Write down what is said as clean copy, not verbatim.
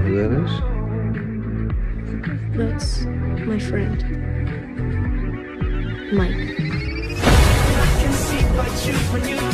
who that is? That's my friend, Mike. I can see but you when you